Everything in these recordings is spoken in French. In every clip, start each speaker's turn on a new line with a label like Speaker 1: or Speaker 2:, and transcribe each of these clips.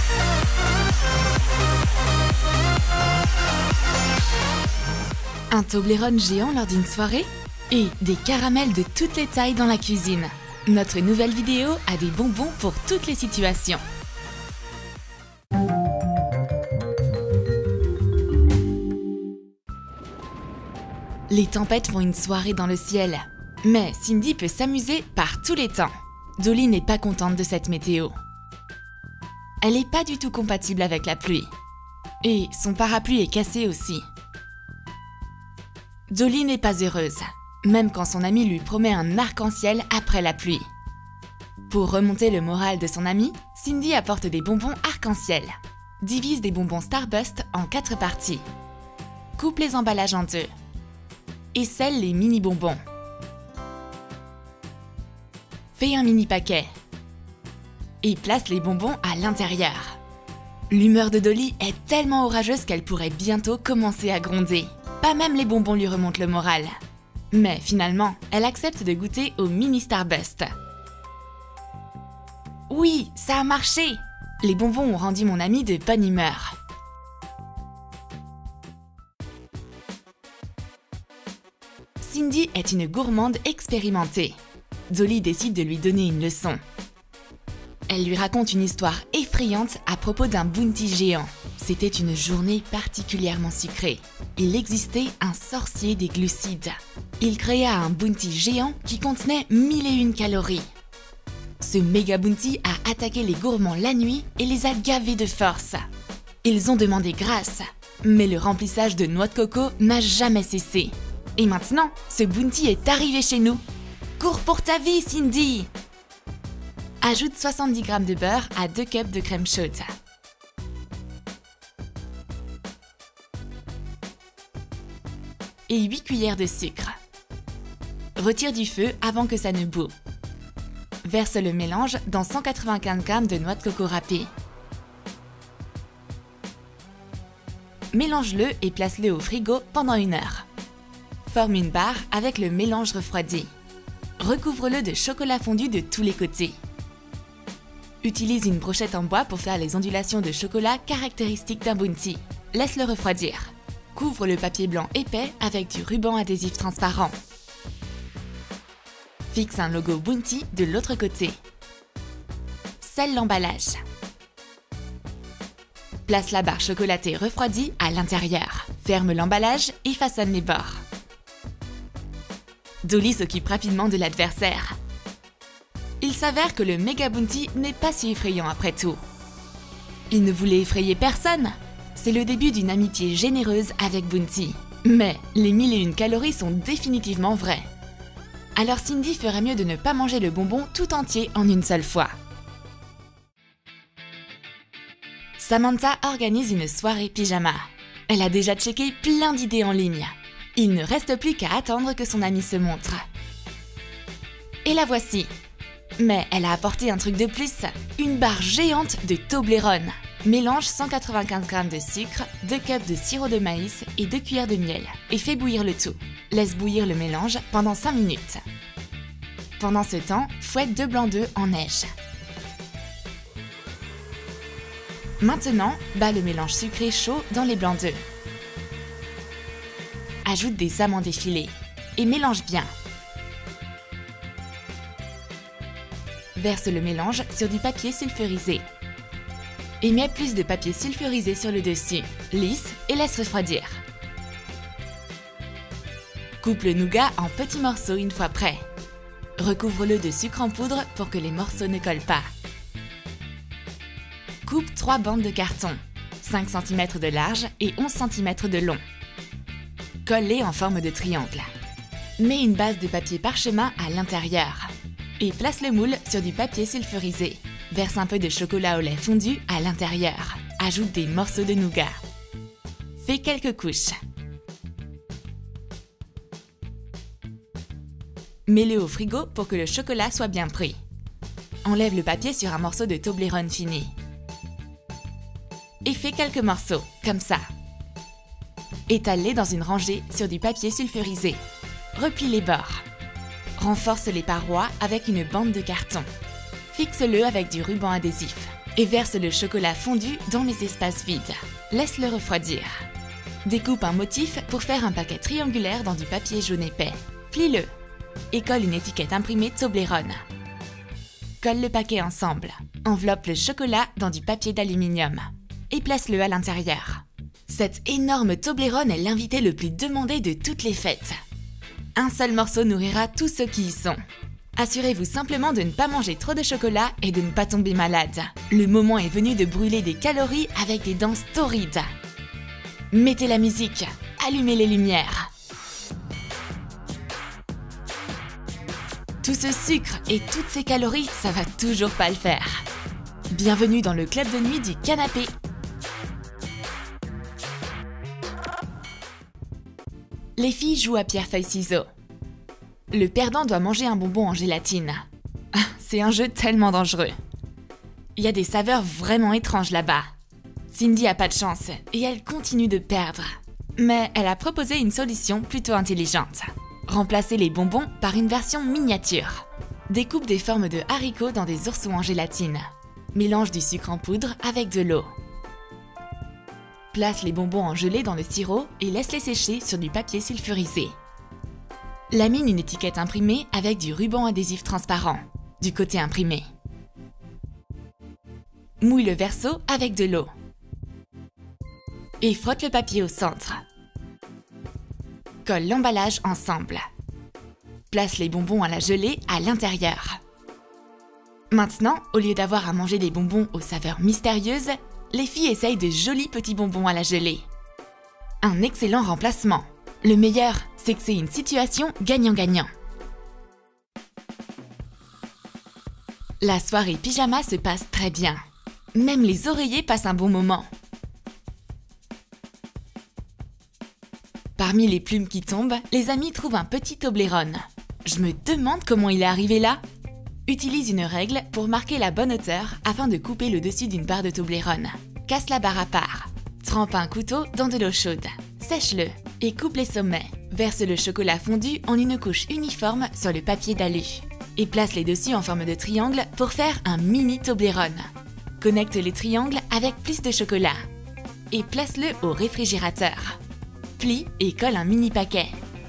Speaker 1: Un Toblerone géant lors d'une soirée et des caramels de toutes les tailles dans la cuisine. Notre nouvelle vidéo a des bonbons pour toutes les situations. Les tempêtes font une soirée dans le ciel. Mais Cindy peut s'amuser par tous les temps. Dolly n'est pas contente de cette météo. Elle n'est pas du tout compatible avec la pluie. Et son parapluie est cassé aussi. Dolly n'est pas heureuse, même quand son amie lui promet un arc-en-ciel après la pluie. Pour remonter le moral de son amie, Cindy apporte des bonbons arc-en-ciel. Divise des bonbons Starburst en 4 parties. Coupe les emballages en 2. Et scelle les mini-bonbons. Fais un mini-paquet. Et place les bonbons à l'intérieur. L'humeur de Dolly est tellement orageuse qu'elle pourrait bientôt commencer à gronder. Pas même les bonbons lui remontent le moral. Mais finalement, elle accepte de goûter au mini Starburst. Oui, ça a marché! Les bonbons ont rendu mon amie de bonne humeur. Cindy est une gourmande expérimentée. Dolly décide de lui donner une leçon. Elle lui raconte une histoire effrayante à propos d'un bounty géant. C'était une journée particulièrement sucrée. Il existait un sorcier des glucides. Il créa un bounty géant qui contenait 1001 calories. Ce méga bounty a attaqué les gourmands la nuit et les a gavés de force. Ils ont demandé grâce, mais le remplissage de noix de coco n'a jamais cessé. Et maintenant, ce bounty est arrivé chez nous. Cours pour ta vie, Cindy! Ajoute 70 g de beurre à 2 cups de crème chaude. Et 8 cuillères de sucre. Retire du feu avant que ça ne bout. Verse le mélange dans 195 g de noix de coco râpée. Mélange-le et place-le au frigo pendant 1 heure. Forme une barre avec le mélange refroidi. Recouvre-le de chocolat fondu de tous les côtés. Utilise une brochette en bois pour faire les ondulations de chocolat caractéristiques d'un bounty. Laisse-le refroidir. Couvre le papier blanc épais avec du ruban adhésif transparent. Fixe un logo bounty de l'autre côté. Scelle l'emballage. Place la barre chocolatée refroidie à l'intérieur. Ferme l'emballage et façonne les bords. Dolly s'occupe rapidement de l'adversaire. Il s'avère que le méga bounty n'est pas si effrayant après tout. Il ne voulait effrayer personne. C'est le début d'une amitié généreuse avec Bounty. Mais les 1001 calories sont définitivement vraies. Alors Cindy ferait mieux de ne pas manger le bonbon tout entier en une seule fois. Samantha organise une soirée pyjama. Elle a déjà checké plein d'idées en ligne. Il ne reste plus qu'à attendre que son amie se montre. Et la voici. Mais elle a apporté un truc de plus, une barre géante de Toblerone. Mélange 195 g de sucre, 2 cups de sirop de maïs et 2 cuillères de miel et fais bouillir le tout. Laisse bouillir le mélange pendant 5 minutes. Pendant ce temps, fouette 2 blancs d'œufs en neige. Maintenant, bats le mélange sucré chaud dans les blancs d'œufs. Ajoute des amandes effilées et mélange bien. Verse le mélange sur du papier sulfurisé. Et mets plus de papier sulfurisé sur le dessus, lisse et laisse refroidir. Coupe le nougat en petits morceaux une fois prêt. Recouvre-le de sucre en poudre pour que les morceaux ne collent pas. Coupe 3 bandes de carton, 5 cm de large et 11 cm de long. Colle-les en forme de triangle. Mets une base de papier parchemin à l'intérieur. Et place le moule sur du papier sulfurisé. Verse un peu de chocolat au lait fondu à l'intérieur. Ajoute des morceaux de nougat. Fais quelques couches. Mets-le au frigo pour que le chocolat soit bien pris. Enlève le papier sur un morceau de Toblerone fini. Et fais quelques morceaux, comme ça. Étale-les dans une rangée sur du papier sulfurisé. Replie les bords. Renforce les parois avec une bande de carton. Fixe-le avec du ruban adhésif. et verse le chocolat fondu dans les espaces vides. Laisse-le refroidir. Découpe un motif pour faire un paquet triangulaire dans du papier jaune épais. Plie-le et colle une étiquette imprimée Toblerone. Colle le paquet ensemble. Enveloppe le chocolat dans du papier d'aluminium et place-le à l'intérieur. Cette énorme Toblerone est l'invité le plus demandé de toutes les fêtes. Un seul morceau nourrira tous ceux qui y sont. Assurez-vous simplement de ne pas manger trop de chocolat et de ne pas tomber malade. Le moment est venu de brûler des calories avec des danses torrides. Mettez la musique, allumez les lumières. Tout ce sucre et toutes ces calories, ça va toujours pas le faire. Bienvenue dans le club de nuit du canapé. Les filles jouent à pierre-feuille-ciseaux. Le perdant doit manger un bonbon en gélatine. C'est un jeu tellement dangereux. Il y a des saveurs vraiment étranges là-bas. Cindy a pas de chance et elle continue de perdre. Mais elle a proposé une solution plutôt intelligente. Remplacer les bonbons par une version miniature. Découpe des formes de haricots dans des oursons en gélatine. Mélange du sucre en poudre avec de l'eau. Place les bonbons en gelée dans le sirop et laisse-les sécher sur du papier sulfurisé. Lamine une étiquette imprimée avec du ruban adhésif transparent, du côté imprimé. Mouille le verso avec de l'eau. Et frotte le papier au centre. Colle l'emballage ensemble. Place les bonbons à la gelée à l'intérieur. Maintenant, au lieu d'avoir à manger des bonbons aux saveurs mystérieuses, les filles essayent de jolis petits bonbons à la gelée. Un excellent remplacement. Le meilleur, c'est que c'est une situation gagnant-gagnant. La soirée pyjama se passe très bien. Même les oreillers passent un bon moment. Parmi les plumes qui tombent, les amis trouvent un petit Toblerone. Je me demande comment il est arrivé là. Utilise une règle pour marquer la bonne hauteur afin de couper le dessus d'une barre de Toblerone. Casse la barre à part. Trempe un couteau dans de l'eau chaude. Sèche-le et coupe les sommets. Verse le chocolat fondu en une couche uniforme sur le papier d'alu. Et place les dessus en forme de triangle pour faire un mini Toblerone. Connecte les triangles avec plus de chocolat. Et place-le au réfrigérateur. Plie et colle un mini paquet.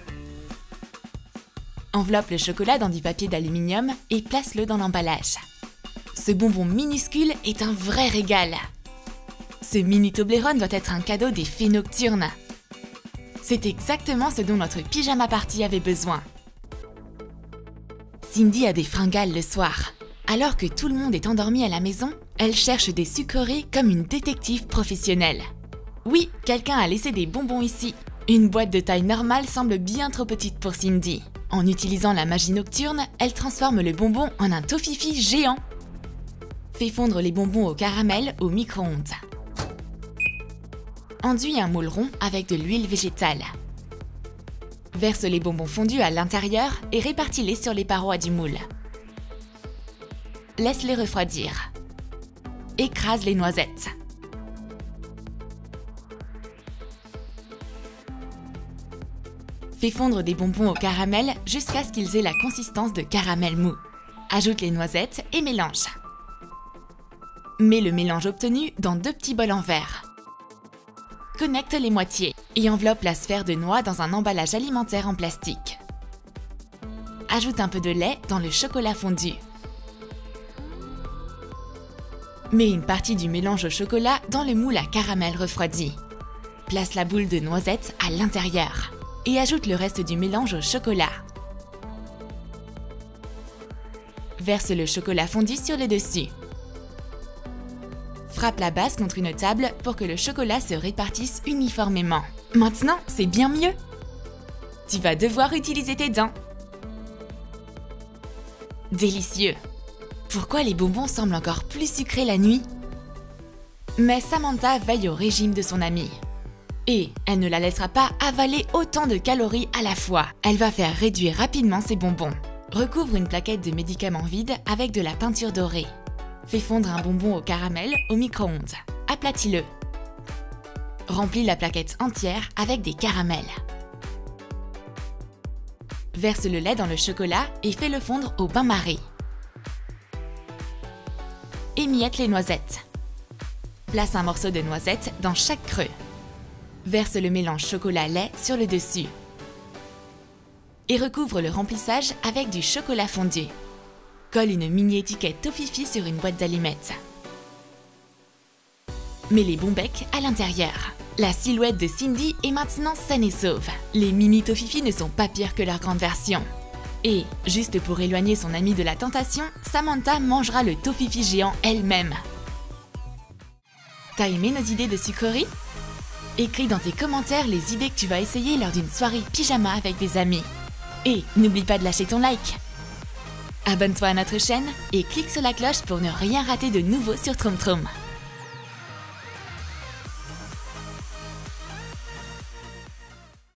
Speaker 1: Enveloppe le chocolat dans du papier d'aluminium et place-le dans l'emballage. Ce bonbon minuscule est un vrai régal. Ce mini Toblerone doit être un cadeau des fées nocturnes. C'est exactement ce dont notre pyjama party avait besoin. Cindy a des fringales le soir. Alors que tout le monde est endormi à la maison, elle cherche des sucreries comme une détective professionnelle. Oui, quelqu'un a laissé des bonbons ici. Une boîte de taille normale semble bien trop petite pour Cindy. En utilisant la magie nocturne, elle transforme le bonbon en un tofifi géant. Fais fondre les bonbons au caramel au micro-ondes. Enduis un moule rond avec de l'huile végétale. Verse les bonbons fondus à l'intérieur et répartis-les sur les parois du moule. Laisse-les refroidir. Écrase les noisettes. Fais fondre des bonbons au caramel jusqu'à ce qu'ils aient la consistance de caramel mou. Ajoute les noisettes et mélange. Mets le mélange obtenu dans 2 petits bols en verre. Connecte les moitiés et enveloppe la sphère de noix dans un emballage alimentaire en plastique. Ajoute un peu de lait dans le chocolat fondu. Mets une partie du mélange au chocolat dans le moule à caramel refroidi. Place la boule de noisettes à l'intérieur et ajoute le reste du mélange au chocolat. Verse le chocolat fondu sur le dessus. Frappe la base contre une table pour que le chocolat se répartisse uniformément. Maintenant, c'est bien mieux. Tu vas devoir utiliser tes dents. Délicieux. Pourquoi les bonbons semblent encore plus sucrés la nuit? Mais Samantha veille au régime de son amie. Et elle ne la laissera pas avaler autant de calories à la fois. Elle va faire réduire rapidement ses bonbons. Recouvre une plaquette de médicaments vide avec de la peinture dorée. Fais fondre un bonbon au caramel au micro-ondes. Aplatis-le. Remplis la plaquette entière avec des caramels. Verse le lait dans le chocolat et fais-le fondre au bain-marie. émiette les noisettes. Place un morceau de noisette dans chaque creux. Verse le mélange chocolat-lait sur le dessus. Et recouvre le remplissage avec du chocolat fondu. Colle une mini étiquette Toffifee sur une boîte d'allumettes. Mets les bons becs à l'intérieur. La silhouette de Cindy est maintenant saine et sauve. Les mini Toffifee ne sont pas pires que leur grande version. Et, juste pour éloigner son amie de la tentation, Samantha mangera le Toffifee géant elle-même. T'as aimé nos idées de sucreries? Écris dans tes commentaires les idées que tu vas essayer lors d'une soirée pyjama avec des amis. Et n'oublie pas de lâcher ton like. Abonne-toi à notre chaîne et clique sur la cloche pour ne rien rater de nouveau sur Troom Troom.